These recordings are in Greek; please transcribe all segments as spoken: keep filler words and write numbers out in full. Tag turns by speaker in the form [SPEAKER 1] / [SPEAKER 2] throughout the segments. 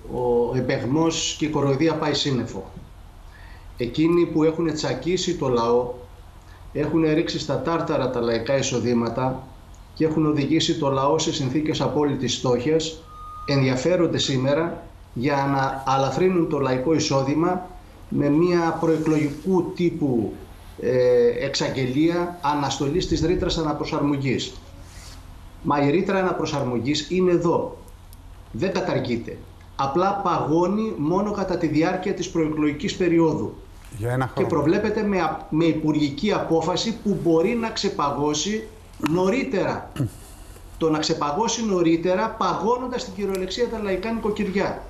[SPEAKER 1] ο εμπεγμός και η κοροϊδία πάει σύννεφο. Εκείνοι που έχουν τσακίσει το λαό, έχουν ρίξει στα τάρταρα τα λαϊκά εισοδήματα και έχουν οδηγήσει το λαό σε συνθήκες απόλυτης φτώχειας, ενδιαφέρονται σήμερα για να αλαφρύνουν το λαϊκό εισόδημα με μια προεκλογικού τύπου ε, εξαγγελία αναστολής της ρήτρας αναπροσαρμογής. Μα η ρήτρα αναπροσαρμογής είναι εδώ. Δεν καταργείται. Απλά παγώνει μόνο κατά τη διάρκεια της προεκλογικής περίοδου.
[SPEAKER 2] Για ένα χρόνο.
[SPEAKER 1] Και προβλέπεται με, με υπουργική απόφαση που μπορεί να ξεπαγώσει νωρίτερα. Το να ξεπαγώσει νωρίτερα, παγώνοντας την κυριολεξία τα λαϊκά νοικοκυριά.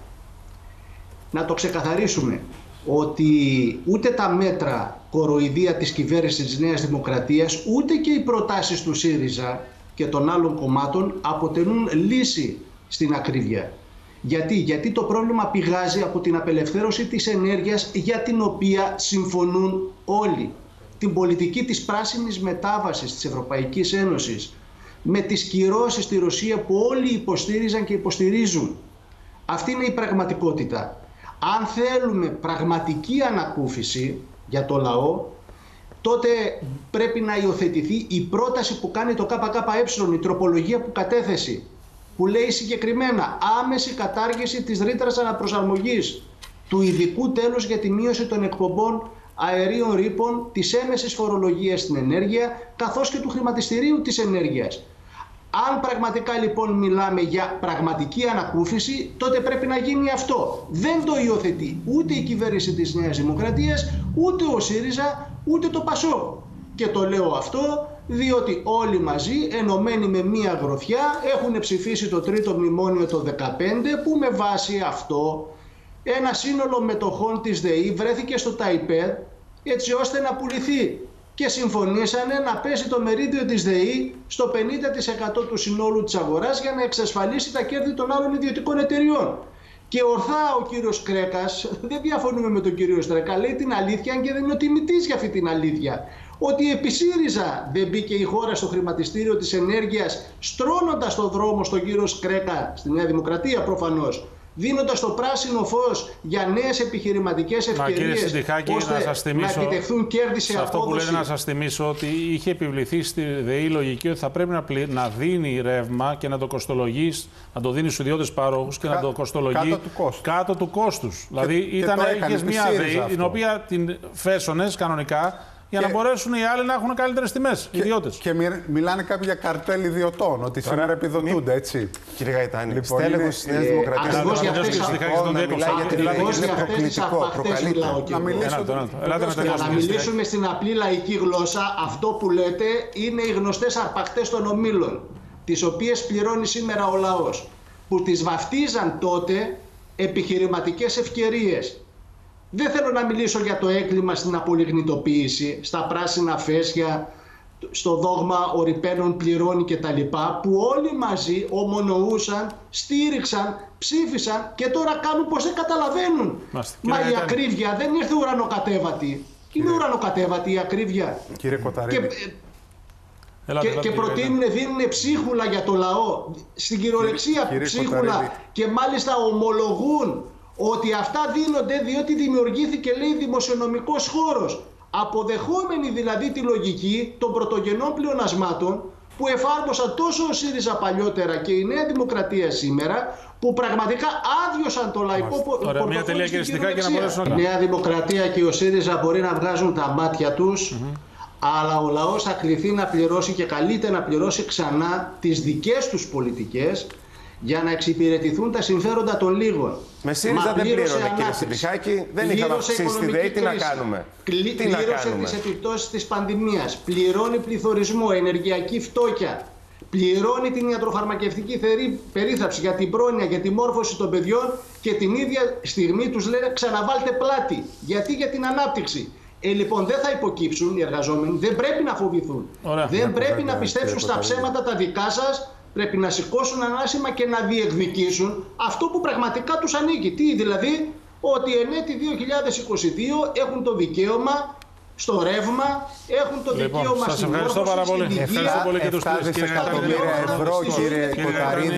[SPEAKER 1] Να το ξεκαθαρίσουμε ότι ούτε τα μέτρα κοροϊδία της κυβέρνησης της Νέας Δημοκρατίας, ούτε και οι προτάσεις του ΣΥΡΙΖΑ και των άλλων κομμάτων αποτελούν λύση στην ακρίβεια. Γιατί? Γιατί το πρόβλημα πηγάζει από την απελευθέρωση της ενέργειας για την οποία συμφωνούν όλοι. Την πολιτική της πράσινης μετάβασης της Ευρωπαϊκής Ένωσης, με τις κυρώσεις στη Ρωσία που όλοι υποστήριζαν και υποστηρίζουν. Αυτή είναι η πραγματικότητα. Αν θέλουμε πραγματική ανακούφιση για το λαό, τότε πρέπει να υιοθετηθεί η πρόταση που κάνει το ΚΚΕ, η τροπολογία που κατέθεσε, που λέει συγκεκριμένα άμεση κατάργηση της ρήτρας αναπροσαρμογής, του ειδικού τέλους για τη μείωση των εκπομπών αερίων ρήπων, της έμεσης φορολογίας στην ενέργεια, καθώς και του χρηματιστηρίου της ενέργειας. Αν πραγματικά λοιπόν μιλάμε για πραγματική ανακούφιση, τότε πρέπει να γίνει αυτό. Δεν το υιοθετεί ούτε η κυβέρνηση της Νέας Δημοκρατίας, ούτε ο ΣΥΡΙΖΑ, ούτε το ΠΑΣΟΚ. Και το λέω αυτό διότι όλοι μαζί, ενωμένοι με μία γροθιά, έχουν ψηφίσει το τρίτο μνημόνιο το δύο χιλιάδες δεκαπέντε, που με βάση αυτό ένα σύνολο μετοχών της ΔΕΗ βρέθηκε στο ΤΑΙΠΕΔ έτσι ώστε να πουληθεί. Και συμφωνήσανε να πέσει το μερίδιο της ΔΕΗ στο πενήντα τοις εκατό του συνόλου της αγοράς για να εξασφαλίσει τα κέρδη των άλλων ιδιωτικών εταιριών. Και ορθά ο κύριος Κρέκας, δεν διαφωνούμε με τον κύριο Στρέκα, λέει την αλήθεια, αν και δεν είναι ο τιμητής για αυτή την αλήθεια. Ότι επί ΣΥΡΙΖΑ δεν μπήκε η χώρα στο χρηματιστήριο της ενέργειας, στρώνοντας το δρόμο στον κύριο Κρέκα, στη Νέα Δημοκρατία προφανώς, δίνοντας το πράσινο φως για νέες επιχειρηματικές ευκαιρίες, ώστε
[SPEAKER 3] να, σας θυμίσω,
[SPEAKER 1] να επιτευχθούν κέρδη σε
[SPEAKER 3] σε
[SPEAKER 1] απόδοση.
[SPEAKER 3] Αυτό που λέτε, να σας θυμίσω ότι είχε επιβληθεί στη ΔΕΗ λογική ότι θα πρέπει να, πλη... να δίνει ρεύμα και να το κοστολογεί, να το δίνει στους ιδιώτες παρόχους και Κα... να το κοστολογεί
[SPEAKER 2] κάτω του κόστους.
[SPEAKER 3] Κάτω του κόστους.
[SPEAKER 2] Και,
[SPEAKER 3] δηλαδή
[SPEAKER 2] και
[SPEAKER 3] ήταν, είχες μια ΔΕΗ την οποία την φέσωνες κανονικά, για και... να μπορέσουν οι άλλοι να έχουν καλύτερες τιμές, οι ιδιώτες. Και
[SPEAKER 2] μιλάνε κάποιοι για καρτέλ ιδιωτών, ότι τώρα σήμερα επιδοτούνται, έτσι.
[SPEAKER 4] Κύριε Γαϊτάνη,
[SPEAKER 2] λοιπόν,
[SPEAKER 4] στέλεχος της Νέας Δημοκρατίας.
[SPEAKER 1] Ακριβώς για αυτές τις απαχτές μιλάω και να μιλήσουμε στην απλή λαϊκή γλώσσα. Αυτό που λέτε είναι οι γνωστές αρπαχτές των ομίλων, τις οποίες πληρώνει σήμερα ο λαός, που τις βαφτίζαν τότε επιχειρηματικές ευκαιρίες. Δεν θέλω να μιλήσω για το έγκλημα στην απολιγνητοποίηση, στα πράσινα φέσια, στο δόγμα ο ρηπαίνων πληρώνει κτλ. Που όλοι μαζί ομονοούσαν, στήριξαν, ψήφισαν και τώρα κάνουν πως δεν καταλαβαίνουν. Μάστε, Μα η ήταν... ακρίβεια δεν ήρθε ουρανοκατέβατη. Είναι ουρανοκατέβατη η ακρίβεια.
[SPEAKER 2] Κύριε Κοταρίδη.
[SPEAKER 1] Και, Ελάτε, και, και προτείνουν, δίνουν ψίχουλα για το λαό. Στην κυριολεξία κύριε, ψίχουλα. Κύριε και μάλιστα ομολογούν ότι αυτά δίνονται διότι δημιουργήθηκε, λέει, δημοσιονομικός χώρος. Αποδεχόμενοι δηλαδή τη λογική των πρωτογενών πλεονασμάτων που εφάρμοσαν τόσο ο ΣΥΡΙΖΑ παλιότερα και η Νέα Δημοκρατία σήμερα, που πραγματικά άδειωσαν το λαϊκό πορτοφόλι στην κυριολεξία. Η Νέα Δημοκρατία και ο ΣΥΡΙΖΑ μπορεί να βγάζουν τα μάτια τους, mm-hmm. αλλά ο λαός θα κληθεί να πληρώσει και καλείται να πληρώσει ξανά τις δικές τους πολιτικές, για να εξυπηρετηθούν τα συμφέροντα των λίγων.
[SPEAKER 4] Με ΣΥΡΙΖΑ δεν πλήρωνε, κύριε Συντιχάκη, δεν είχαμε αυξήσει τη ΔΕΗ, τι να κάνουμε.
[SPEAKER 1] Κλει... Τι πλήρωσε να κάνουμε. Τις επιπτώσεις της πανδημίας, πληρώνει πληθωρισμό, ενεργειακή φτώχεια, πληρώνει την ιατροφαρμακευτική περίθαλψη για την πρόνοια, για τη μόρφωση των παιδιών και την ίδια στιγμή τους λένε ξαναβάλτε πλάτη. Γιατί? Για την ανάπτυξη. Ε, λοιπόν, δεν θα υποκύψουν οι εργαζόμενοι, δεν πρέπει να φοβηθούν. Ωραία. Δεν πρέπει να πιστέψουν στα ψέματα τα δικά σας. Πρέπει να σηκώσουν ανάσημα και να διεκδικήσουν αυτό που πραγματικά τους ανήκει. Τι δηλαδή? Ότι εν έτη δύο χιλιάδες είκοσι δύο έχουν το δικαίωμα στο ρεύμα, έχουν το
[SPEAKER 3] λοιπόν,
[SPEAKER 1] δικαίωμα στην μόρφωση, στην υγεία.
[SPEAKER 3] Ευχαριστώ πάρα πολύ.
[SPEAKER 2] επτά δισεκατομμύρια ευρώ, κύριε Κοταρίδη.